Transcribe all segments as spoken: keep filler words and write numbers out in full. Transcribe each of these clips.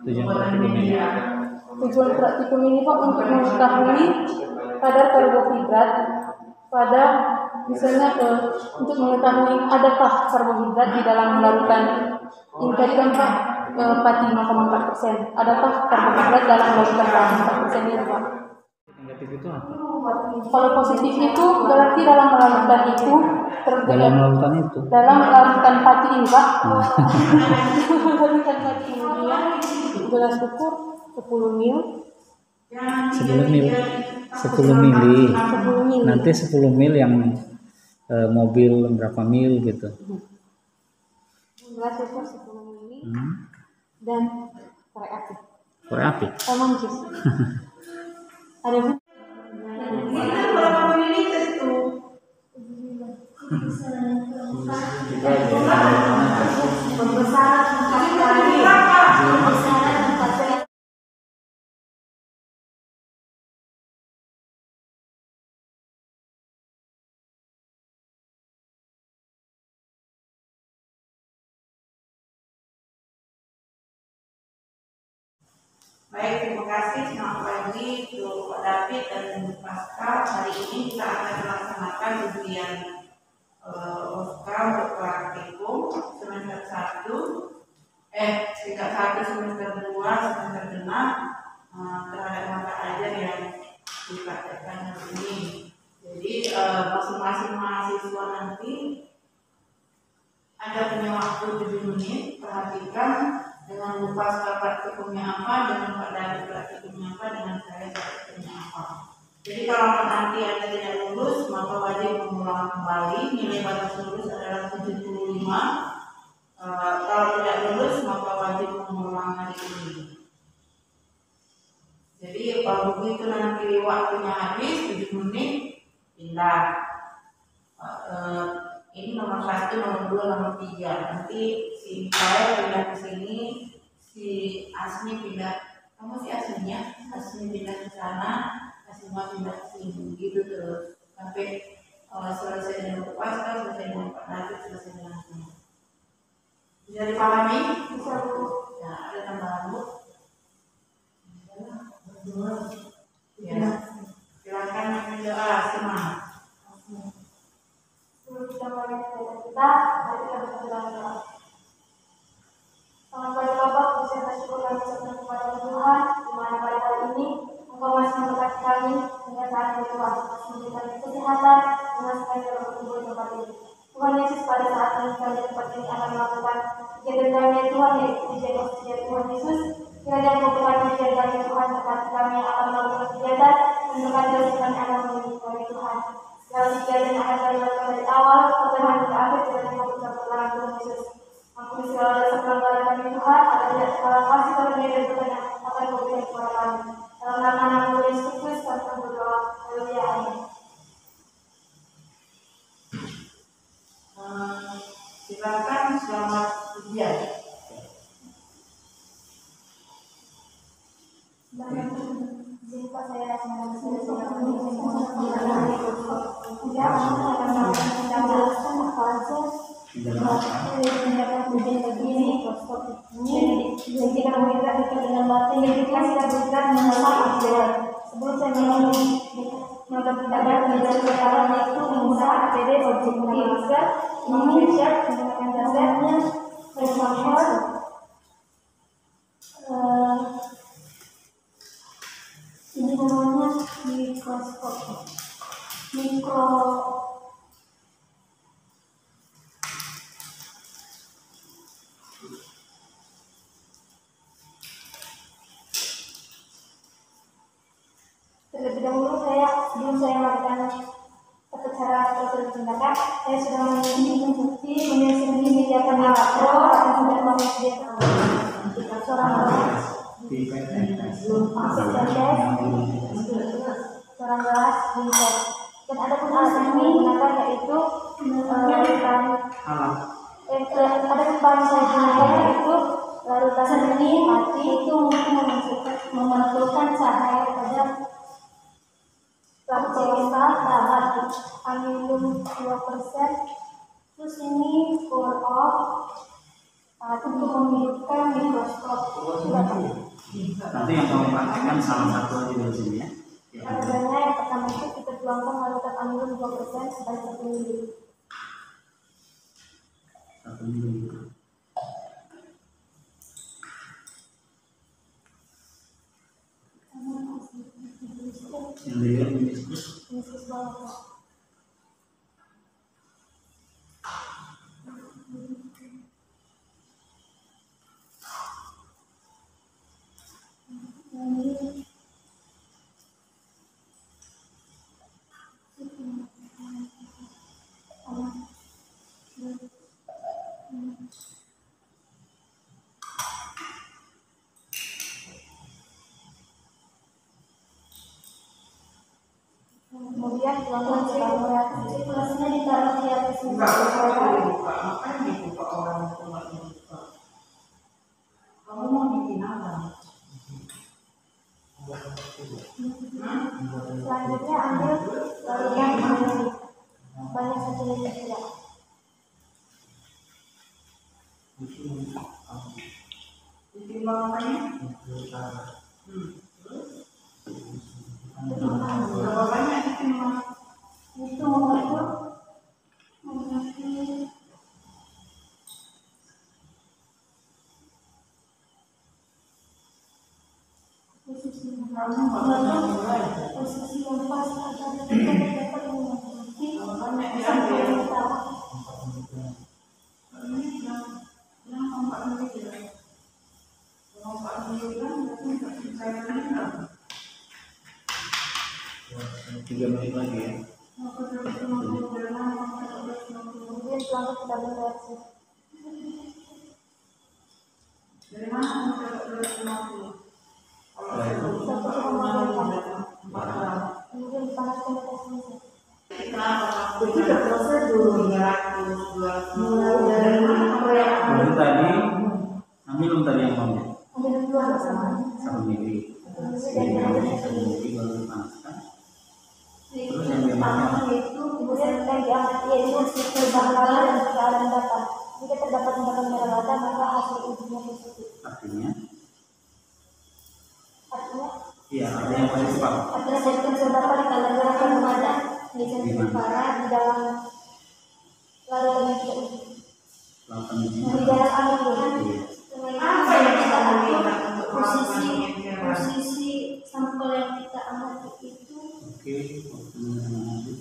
Tujuan praktikum ini. Tujuan praktikum ini Pak untuk mengetahui kadar karbohidrat pada misalnya ke untuk mengetahui adakah karbohidrat di dalam larutan ini tadi kan Pak empat puluh lima koma empat persen. Adakah karbohidrat dalam larutan empat puluh empat persen ini Pak? Negatif itu apa? Kalau positif itu berarti dalam larutan itu Dalam larutan itu. dalam larutan pati ini Pak. Hmm. Larutan pati ini dia gelas ukur sepuluh mil. sepuluh mil. sepuluh mili. sepuluh mil. Nanti sepuluh mil yang e, mobil berapa mil gitu. Gelas ukur sepuluh mili. Hmm. Dan korek api. Korek api. Emang jus. Ada bu? Berapa mililiter itu? Pembesaran empat kali. Pembesaran empat kali. Baik, terima kasih. Selamat pagi untuk Pak David dan Bu Pascal. Hari ini kita akan melaksanakan ujian uh, Oscar untuk praktikum semester satu, eh tingkat satu semester dua semester genap uh, terhadap mata ajar yang dipraktekkan hari ini. Jadi uh, masing-masing mahasiswa nanti ada punya waktu tujuh menit. Perhatikan dengan Bu Pascal praktikumnya apa, dengan Pak David praktikumnya apa, dengan saya praktikumnya apa. Jadi kalau nanti Anda tidak lulus, maka wajib mengulang kembali. Nilai batas lulus adalah tujuh puluh lima. Uh, kalau tidak lulus, maka wajib mengulang hari ini. Jadi kalau begitu nanti waktunya habis tujuh menit, pindah. Uh, uh, ini nomor satu, nomor dua, nomor tiga. Nanti si saya pindah ke sini, si Asmi pindah. Kamu si Asminya, Asmi pindah ke sana, Asma pindah ke sini. Gitu terus sampai uh, selesai dengan Bu Pascal, selesai dengan Pak David, selesai dengan semua. Bisa dipahami? Bisa Bu. Ya, ada tambahan Bu? Ya. Silakan yang doa, semangat. Sebelum kita mulai belajar kita, mari kita berdoa. Selamat pagi Bapak, puji dan syukur kami ucapkan kepada Tuhan, di mana pada hari ini Engkau masih memberkati kami hingga saat ini Tuhan, masih memberikan kesehatan dan masih kami dalam berkumpul di tempat ini. Tuhan Yesus, pada saat ini kami di tempat ini akan melakukan kegiatan kami Tuhan, yaitu kegiatan kegiatan Tuhan Yesus. Kiranya Engkau berkati kegiatan kami Tuhan, berkati kami yang akan melakukan kegiatan dan berkati dosa kami akan memiliki kami Tuhan. Dalam kegiatan yang akan kami lakukan dari awal sampai ke akhir, kiranya Engkau bersama Tuhan Yesus. Ampuni segala dosa pelanggaran kami Tuhan, agar tidak terhalang kasih karunia dan berkat yang akan Kau berikan kepada kami. Dalam nama Nama Yesus Kristus kami berdoa. Haleluya. Amin. Uh, silakan selamat ujian. Jika saya akan tidak akan menjelaskan apa saja tindakan ujian begini, jadi kalau kita itu dengan batin, jadi kita bergerak menolak aturan. Sebelum saya memilih maka tidak ada penjelasan sekarang itu menggunakan A P D objektif juga ini siap menggunakan dasarnya performance ini namanya mikroskop mikro terlebih dahulu saya sebelum saya melakukan tata cara prosedur tindakan saya sudah memiliki bukti menyelesaikan media makro dan sudah menyediakan seorang gelas seorang gelas bingkai dan ada pun alat yang digunakan yaitu larutan eh ada pun bahan saya gunakan yaitu larutan ini mati itu mungkin memantulkan cahaya pada lapisan tahan aluminium dua persen terus ini pour off untuk menghidupkan mikroskop. Nanti yang kamu praktekkan salah satu aja dari sini ya. Harganya yang pertama itu kita tuangkan lalu ambil dua persen sebanyak satu mili. Satu mili. Yang dilihat meniskus. Meniskus bawah. Kemudian tuangkan sirkulasi, sirkulasinya ditaruh di atas Enggak usah dibuka, makanya dibuka orang itu nggak dibuka. Kamu mau bikin apa? Selanjutnya ambil lalu yang banyak satu liter juga. Ditimbang apanya? Hmm. Berapa banyak ditimbang? Itu mau itu mengerti posisi Kamu nggak pernah mulai. posisi yang pas agar kita dapat mengerti Banyak sampai diambil. tahu. Ini yang yang empat menit ya. Kalau empat menit kan berarti nggak bisa menit. Tiga menit lagi ya. Kemudian tuangkan ke dalam reaksi. Dari mana kamu dapat dua ratus lima puluh? Kalau Itu. satu koma lima empat gram. Kemudian dipanaskan di atas meja. Kenapa? Itu udah proses dulu tiga ratus, dua ratus. Mulai dari mana kamu yang Belum tadi, ambil belum tadi yang kamu Ambil dua bersama. satu mili. Kemudian Ini ambil satu satu mili baru dipanaskan. Terus yang pertama dimakan. yaitu kemudian yang diangkat yaitu siklus bahan bakar dan keadaan data. Jika terdapat endapan merah bata maka hasil ujinya positif. Artinya, Artinya, iya artinya apa itu Pak? artinya siklus terdapat kalau gerakan kepada lisensi para di dalam lalu yang kita uji. Lakukan di sini. Di dalam angin bukan? apa yang kita ambil untuk posisi melakukan posisi sampel yang kita amati itu Oke, waktunya habis.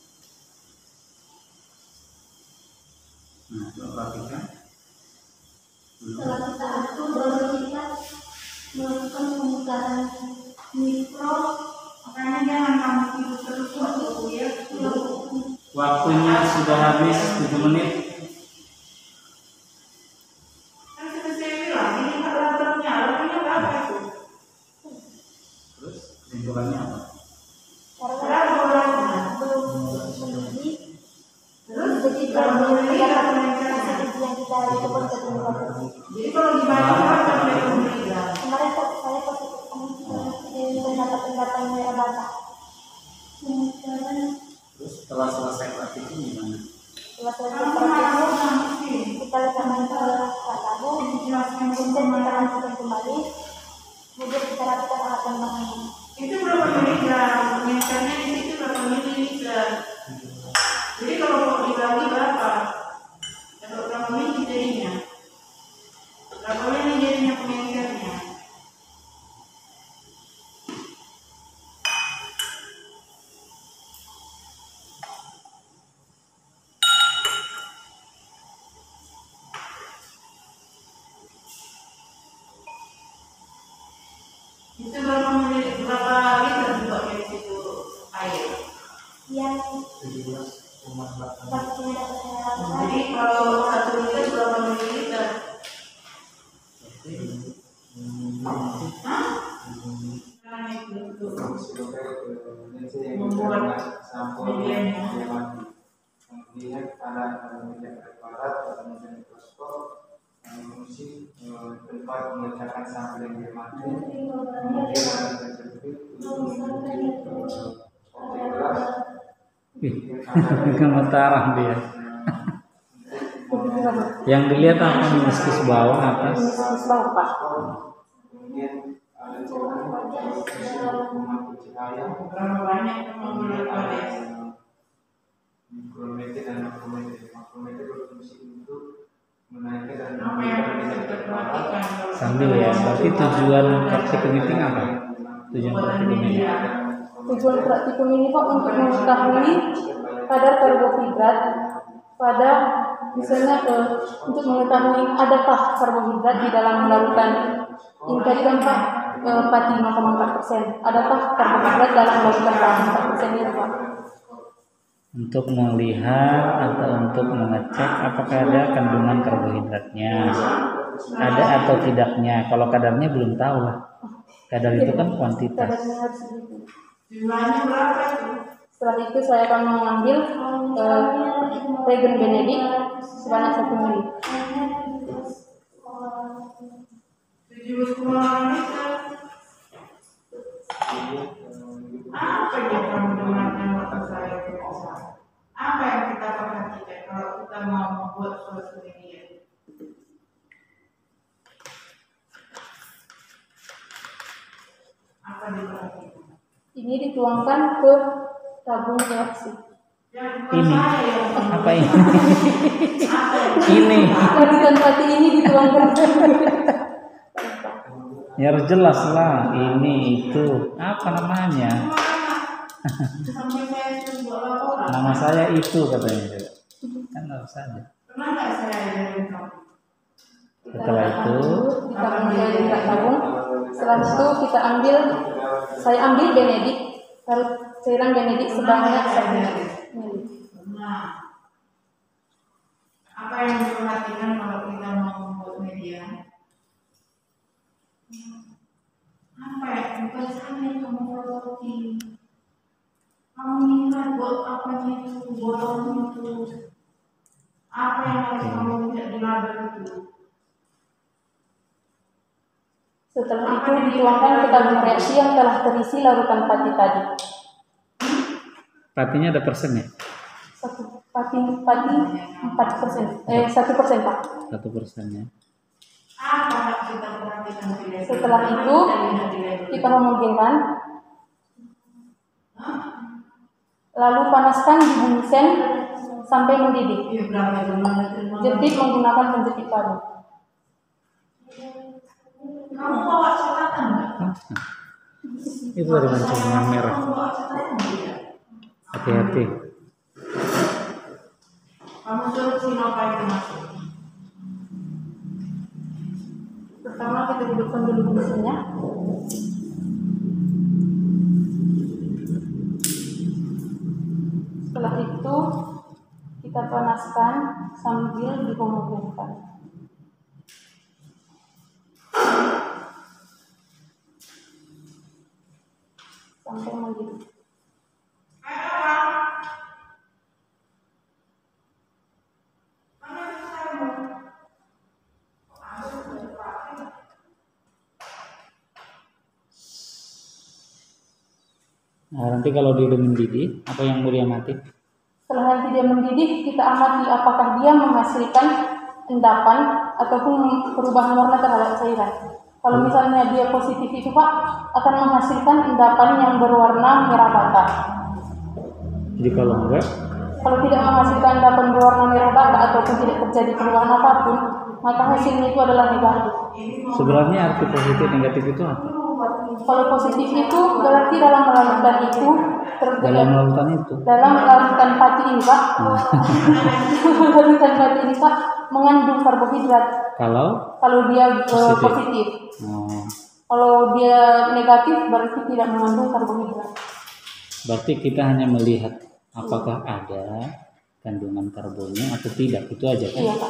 Nah, coba perhatikan. setelah kita atur baru kita melakukan pemutaran mikro makanya jangan kamu tidur terus waktu ya. Waktunya sudah habis tujuh menit. Kan sudah saya bilang ini nggak latarnya, latarnya berapa itu? Terus kesimpulannya apa? karena kita belum menjadi terus jadi kalau belum mendapatkan hasil uji yang kita lakukan ke penyebab. Jadi kalau dibaca kan sampai miligram. Kemarin kok saya positif ingin mendapat endapan merah bata. Kemudian Terus setelah selesai praktik ini gimana? setelah selesai Kamu praktiknya harus nanti kita letakkan ke alat tahu, dijelaskan kemudian kita semua. rapikan kembali, kemudian kita rapikan alat tambahannya. Itu berapa miligram? Penyetarnya di situ berapa miligram? Jadi kalau mau dibagi berapa? Dapat berapa mili jadinya? Berapa mili jadinya penyetarnya? Itu berapa mili, berapa liter dibuatnya di situ air? Yang tujuh belas koma delapan. pastinya dapat merah bata. Jadi kalau satu liter berapa mililiter? Hah? Nah, itu. Membuat sampel medianya. yang mati. Kemudian ada media preparat atau media mikroskop yang fungsi tempat meletakkan sampel yang mati. Kemudian ada terjepit untuk objek gelas. Ih, gemetaran dia. Yang dilihat apa meniskus bawah atas? Meniskus bawah, Pak. Kemudian memakai cahaya, Berapa banyak yang menggunakan ada kodes? mikrometer dan makrometer. Makrometer berfungsi untuk menaikkan dan Apa yang menurunkan bisa tingkat kita paras. perhatikan? Sambil ya, berarti tujuan praktikum meeting apa? Tujuan praktikum meeting. Tujuan praktikum ini Pak untuk mengetahui kadar karbohidrat pada misalnya eh, untuk mengetahui adakah karbohidrat di dalam larutan ini tadi kan Pak eh, pati nol koma empat persen. Adakah karbohidrat dalam larutan pati empat persen ini Pak? Untuk melihat atau untuk mengecek apakah ada kandungan karbohidratnya, ada atau tidaknya. Kalau kadarnya belum tahu lah. Kadar itu kan kuantitas. Kadarnya harus segitu. Jumlahnya berapa itu? Setelah itu saya akan mengambil eh, regen Benedict sebanyak satu mili. tujuh koma liter. Apa yang kamu dengarkan waktu saya biasa? Apa yang kita perhatikan kalau kita mau membuat suatu media? Apa diperhatikan? Ini dituangkan ke tabung reaksi. Yang Ini saya yang apa ini? apa yang Ini Larutan pati ini dituangkan ke ya harus jelas lah. Ini itu apa namanya? sampai saya suruh buat laporan? Nama saya itu katanya. Kan harus saja. Pernah nggak saya ajarin kamu? Setelah itu ditabung ke dalam tabung. Setelah itu kita ambil, saya ambil Benedict, lalu cairan Benedict sebanyak satu mili. Nah, apa yang diperhatikan kalau kita mau membuat media? Apa ya? Bukan sana yang kamu pelajari. Kamu ingat buat apa itu, botolnya itu. Apa yang harus kamu lihat di label itu? Setelah itu dituangkan ke tabung reaksi yang telah terisi larutan pati tadi. patinya ada persennya. Satu pati pati empat persen, eh satu persen Pak. Satu persennya. Apa yang kita perhatikan tidak? Setelah itu kita homogенkan, lalu panaskan di bunsen sampai mendidih. Iya, berapa jumlah terima? Jepit menggunakan penjepit paru. Kamu bawa catatan nggak? Ah, itu dari mancung yang merah. Kamu bawa catatan tidak? Hati-hati. Kamu suruh Sinova itu masuk. Pertama kita hidupkan dulu mesinnya. Setelah itu kita panaskan sambil dihomogenkan. Sampai mendidih. Nah, nanti kalau dia udah mendidih, apa yang mau dia mati? Setelah nanti dia mendidih, kita amati apakah dia menghasilkan endapan ataupun perubahan warna terhadap cairan. Kalau misalnya dia positif itu Pak, akan menghasilkan endapan yang berwarna merah bata. Jadi kalau enggak, Kalau tidak menghasilkan endapan berwarna merah bata ataupun tidak terjadi perubahan apapun, maka hasilnya itu adalah negatif. sebenarnya arti positif negatif itu apa? Kalau positif itu berarti dalam larutan itu ter- Dalam larutan itu. dalam larutan pati ini Pak, larutan pati ini Pak mengandung karbohidrat. Kalau Kalau dia eh, Positif. positif, oh, kalau dia negatif berarti tidak mengandung karbohidrat. berarti kita hanya melihat apakah ada kandungan karbonnya atau tidak, itu aja kan? Iya Pak.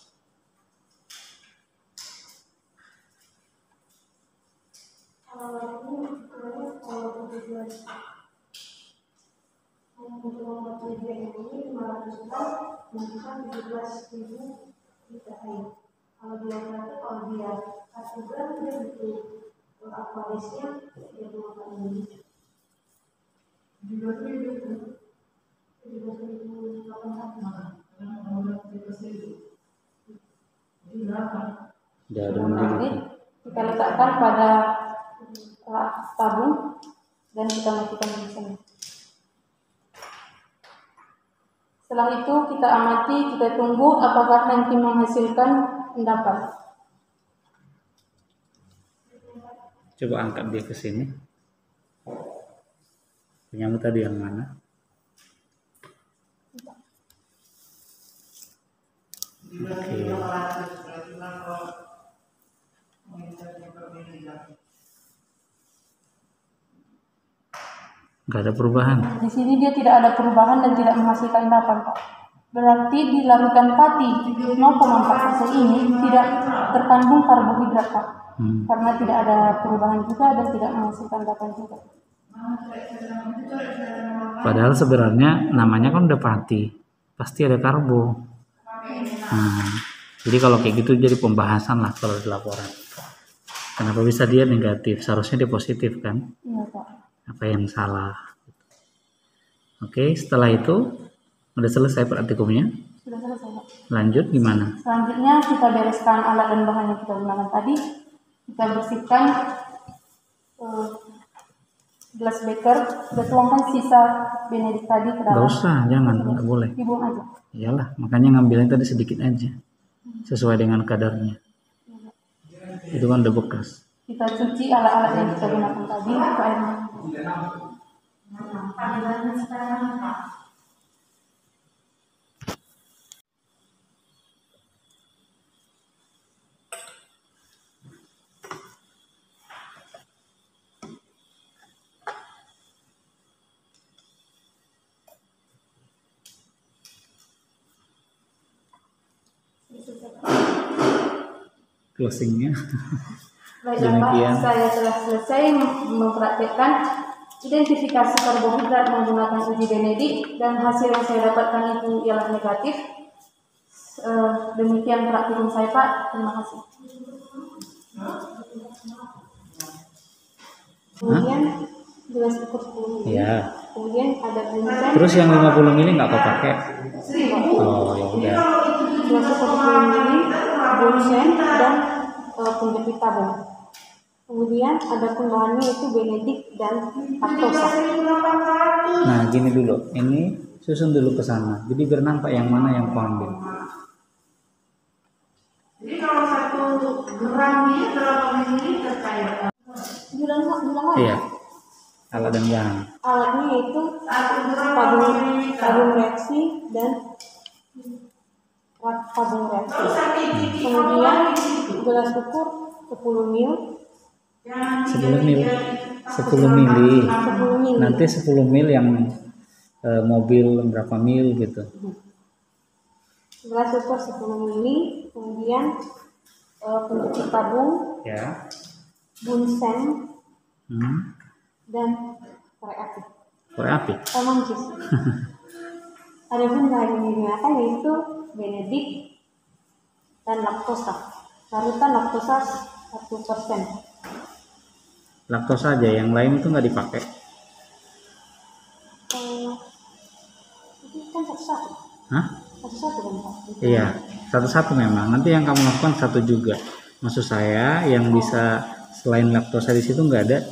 Kalau dia berarti kalau dia satu gram dia butuh aqualisnya dia dua kali Juga itu. dua ribu delapan ratus. Udah ada Nanti mendidih. kita letakkan pada uh, tabung dan kita matikan mesinnya. Setelah itu kita amati, kita tunggu apakah nanti menghasilkan endapan. Coba angkat dia ke sini. Punyamu tadi yang mana? Oke. Nggak ada perubahan. Di sini dia tidak ada perubahan dan tidak menghasilkan endapan, Pak. Berarti di larutan pati nol koma empat persen ini tidak terkandung karbohidrat, Pak. Hmm. Karena tidak ada perubahan juga dan tidak menghasilkan endapan juga. Padahal sebenarnya namanya kan udah pati, pasti ada karbo. Nah, jadi kalau kayak gitu jadi pembahasan lah kalau di laporan. Kenapa bisa dia negatif? Seharusnya dia positif kan? Iya, Pak. Apa yang salah? Oke, setelah itu udah selesai praktikumnya? Sudah selesai, Pak. Lanjut gimana? Selanjutnya kita bereskan alat dan bahan yang kita gunakan tadi. Kita bersihkan uh, gelas beker. Kita tuangkan sisa Benedict tadi ke dalam. Gak usah, jangan, nggak boleh. Dibuang aja. Iyalah, makanya ngambilnya tadi sedikit aja, sesuai dengan kadarnya. Itu kan udah bekas. Kita cuci alat-alat yang kita gunakan tadi ke air mandi. Closingnya. Baik, Demikian. Bapak, saya telah selesai mempraktekkan identifikasi karbohidrat menggunakan uji Benedict dan hasil yang saya dapatkan itu ialah negatif. Uh, demikian praktikum saya, Pak. Terima kasih. Kemudian gelas ukur sepuluh mili. Ya. Kemudian ada bunsen. Terus yang lima puluh mili nggak kau pakai? Oh ya udah. Gelas ukur sepuluh mili, bunsen dan uh, penjepit tabung. Kemudian ada bahannya itu Benedict dan laktosa. Nah gini dulu, ini susun dulu ke sana. Jadi biar nampak yang mana yang kau ambil. Jadi kalau satu gram ini berapa mililiter kayak? Bilang bilang apa? Iya. Alat dan bahan. Alatnya itu tabung tabung reaksi dan tabung reaksi. Kemudian gelas ukur sepuluh mil. sepuluh mil. sepuluh mili. sepuluh mil. Nanti sepuluh mil yang e, mobil berapa mil gitu. Gelas ukur sepuluh mili, kemudian e, pencuci tabung, Ya. bunsen, Hmm. dan korek api. Korek api. Oh, mancis. Ada pun bahan yang digunakan yaitu Benedict dan laktosa. Larutan laktosa satu persen. Laktosa aja, yang lain itu nggak dipakai. Uh, itu kan satu-satu. Hah? Satu-satu kan, Pak? Iya, satu-satu memang. Nanti yang kamu lakukan satu juga. Maksud saya yang bisa selain laktosa di situ nggak ada.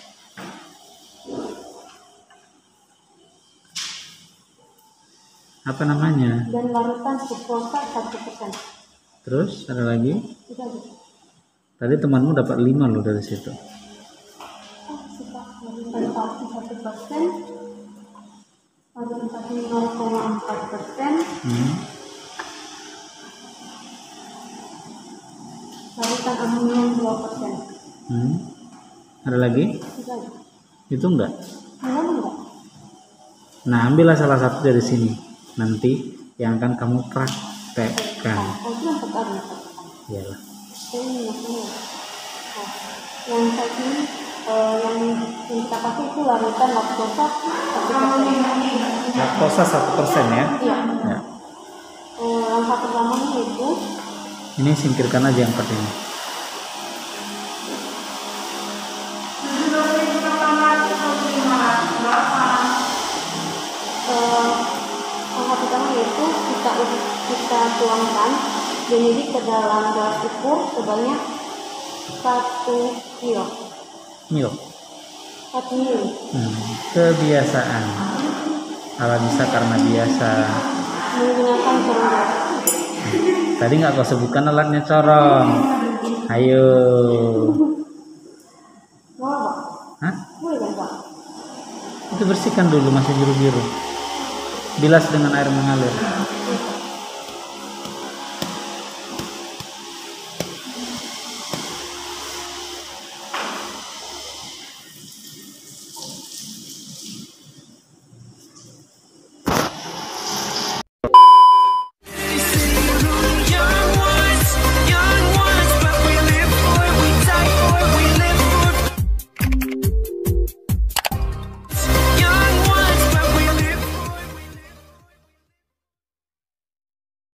Apa namanya? Dan larutan sukrosa satu persen. Terus ada lagi? Itu aja. Tadi temanmu dapat lima loh dari situ. Oh, suka larutan pasti satu persen. Larutan pasti nol koma empat persen. Hmm. Larutan amonium dua persen. Hmm. Ada lagi? Itu aja. Itu enggak? Enggak, enggak. Nah, ambillah salah satu dari sini. Nanti yang akan kamu praktekkan. Oh, itu yang pertama. Iyalah. Ini maksudnya. Oh, yang saya ini eh, yang yang kita pakai itu larutan laktosa satu persen. Laktosa satu persen ya? Iya. Ya. Eh, langkah pertamanya itu Ini singkirkan aja yang empat ini. eh, langkah pertama yaitu kita kita tuangkan Benedict ke dalam gelas ukur sebanyak satu kilo. Mil. Satu mil. Hmm, kebiasaan. Kalau bisa karena biasa. Menggunakan corong. Tadi nggak kau sebutkan alatnya corong. Ayo. Mau apa? Hah? Boleh kan Pak? Itu bersihkan dulu masih biru-biru. Bilas dengan air mengalir.